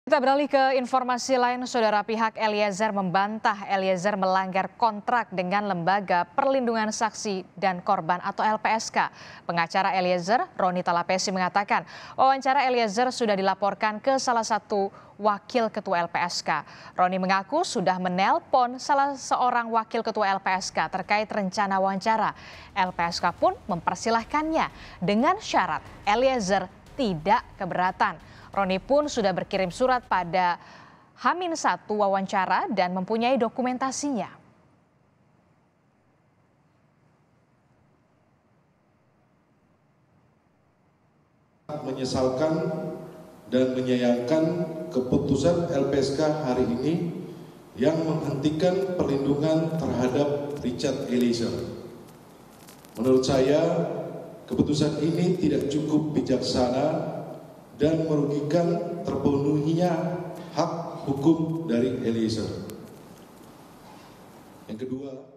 Kita beralih ke informasi lain, saudara. Pihak Eliezer membantah Eliezer melanggar kontrak dengan Lembaga Perlindungan Saksi dan Korban atau LPSK. Pengacara Eliezer, Roni Talapesi, mengatakan wawancara Eliezer sudah dilaporkan ke salah satu wakil ketua LPSK. Roni mengaku sudah menelpon salah seorang wakil ketua LPSK terkait rencana wawancara. LPSK pun mempersilahkannya dengan syarat Eliezer tidak keberatan. Roni pun sudah berkirim surat pada H-1 wawancara dan mempunyai dokumentasinya. Menyesalkan dan menyayangkan keputusan LPSK hari ini yang menghentikan perlindungan terhadap Richard Eliezer. Menurut saya, keputusan ini tidak cukup bijaksana dan merugikan terpenuhinya hak hukum dari Eliezer. Yang kedua,